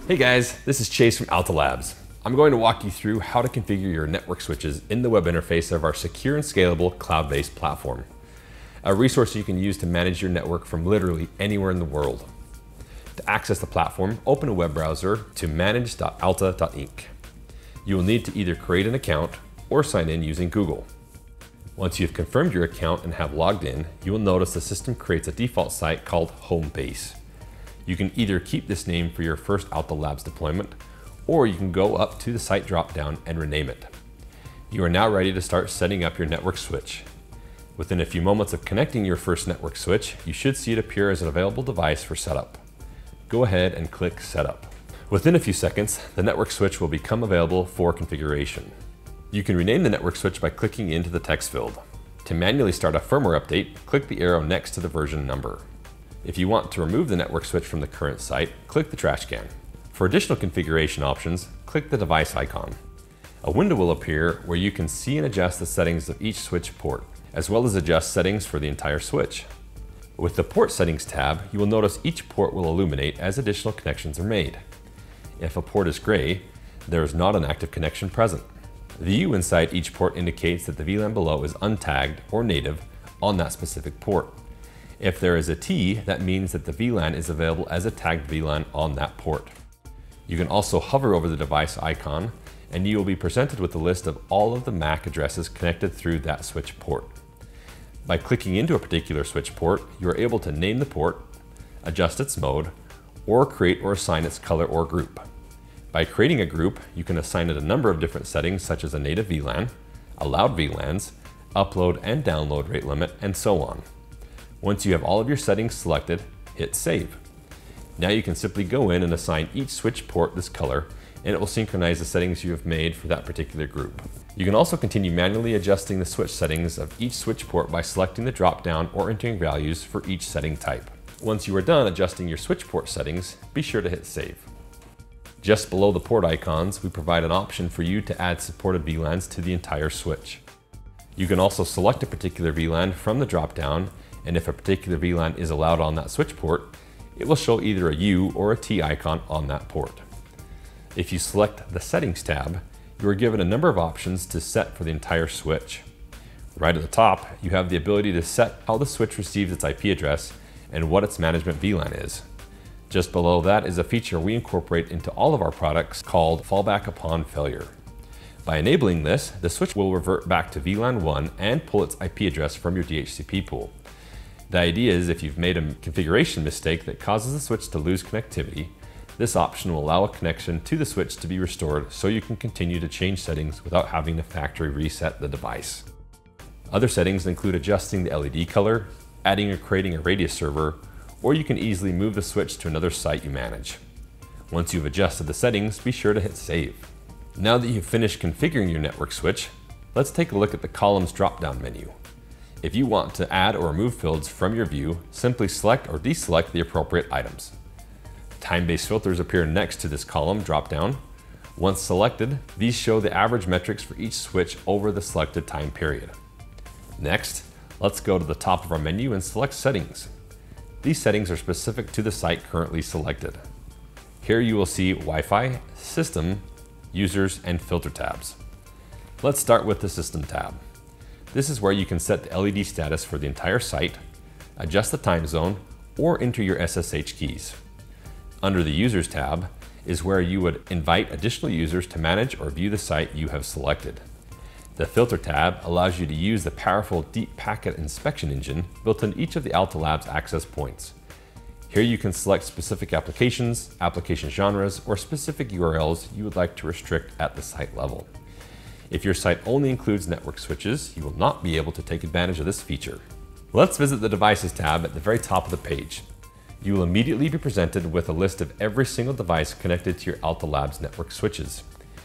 Hey guys, this is Chase from Alta Labs. I'm going to walk you through how to configure your network switches in the web interface of our secure and scalable cloud-based platform. A resource you can use to manage your network from literally anywhere in the world. To access the platform, open a web browser to manage.alta.inc. You will need to either create an account or sign in using Google. Once you've confirmed your account and have logged in, you will notice the system creates a default site called Homebase. You can either keep this name for your first Alta Labs deployment, or you can go up to the site dropdown and rename it. You are now ready to start setting up your network switch. Within a few moments of connecting your first network switch, you should see it appear as an available device for setup. Go ahead and click Setup. Within a few seconds, the network switch will become available for configuration. You can rename the network switch by clicking into the text field. To manually start a firmware update, click the arrow next to the version number. If you want to remove the network switch from the current site, click the trash can. For additional configuration options, click the device icon. A window will appear where you can see and adjust the settings of each switch port, as well as adjust settings for the entire switch. With the Port Settings tab, you will notice each port will illuminate as additional connections are made. If a port is gray, there is not an active connection present. The U inside each port indicates that the VLAN below is untagged or native on that specific port. If there is a T, that means that the VLAN is available as a tagged VLAN on that port. You can also hover over the device icon and you will be presented with a list of all of the MAC addresses connected through that switch port. By clicking into a particular switch port, you are able to name the port, adjust its mode, or create or assign its color or group. By creating a group, you can assign it a number of different settings such as a native VLAN, allowed VLANs, upload and download rate limit, and so on. Once you have all of your settings selected, hit Save. Now you can simply go in and assign each switch port this color, and it will synchronize the settings you have made for that particular group. You can also continue manually adjusting the switch settings of each switch port by selecting the drop-down or entering values for each setting type. Once you are done adjusting your switch port settings, be sure to hit Save. Just below the port icons, we provide an option for you to add supported VLANs to the entire switch. You can also select a particular VLAN from the drop-down, and if a particular VLAN is allowed on that switch port, it will show either a U or a T icon on that port. If you select the Settings tab, you are given a number of options to set for the entire switch. Right at the top, you have the ability to set how the switch receives its IP address and what its management VLAN is. Just below that is a feature we incorporate into all of our products called Fallback Upon Failure. By enabling this, the switch will revert back to VLAN 1 and pull its IP address from your DHCP pool. The idea is if you've made a configuration mistake that causes the switch to lose connectivity, this option will allow a connection to the switch to be restored so you can continue to change settings without having to factory reset the device. Other settings include adjusting the LED color, adding or creating a radius server, or you can easily move the switch to another site you manage. Once you've adjusted the settings, be sure to hit Save. Now that you've finished configuring your network switch, let's take a look at the columns drop-down menu. If you want to add or remove fields from your view, simply select or deselect the appropriate items. Time-based filters appear next to this column drop-down. Once selected, these show the average metrics for each switch over the selected time period. Next, let's go to the top of our menu and select Settings. These settings are specific to the site currently selected. Here you will see Wi-Fi, System, Users, and Filter tabs. Let's start with the System tab. This is where you can set the LED status for the entire site, adjust the time zone, or enter your SSH keys. Under the Users tab is where you would invite additional users to manage or view the site you have selected. The Filter tab allows you to use the powerful Deep Packet Inspection engine built in each of the Alta Labs access points. Here you can select specific applications, application genres, or specific URLs you would like to restrict at the site level. If your site only includes network switches, you will not be able to take advantage of this feature. Let's visit the Devices tab at the very top of the page. You will immediately be presented with a list of every single device connected to your Alta Labs network switches.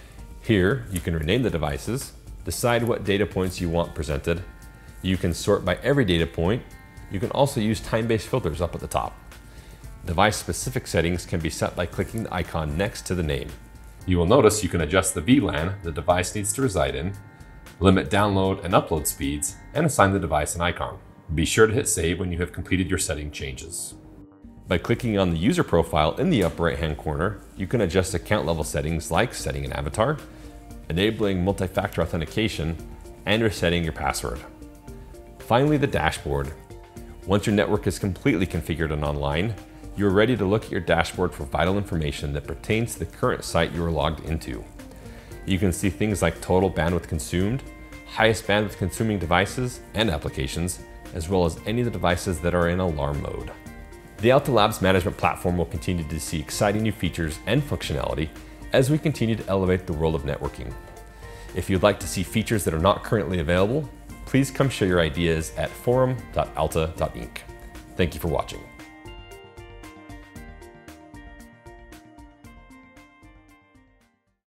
Here, you can rename the devices, decide what data points you want presented. You can sort by every data point. You can also use time-based filters up at the top. Device-specific settings can be set by clicking the icon next to the name. You will notice you can adjust the VLAN the device needs to reside in, limit download and upload speeds, and assign the device an icon. Be sure to hit Save when you have completed your setting changes. By clicking on the user profile in the upper right-hand corner, you can adjust account level settings like setting an avatar, enabling multi-factor authentication, and resetting your password. Finally, the dashboard. Once your network is completely configured and online, you are ready to look at your dashboard for vital information that pertains to the current site you are logged into. You can see things like total bandwidth consumed, highest bandwidth consuming devices and applications, as well as any of the devices that are in alarm mode. The Alta Labs management platform will continue to see exciting new features and functionality as we continue to elevate the world of networking. If you'd like to see features that are not currently available, please come share your ideas at forum.alta.inc. Thank you for watching.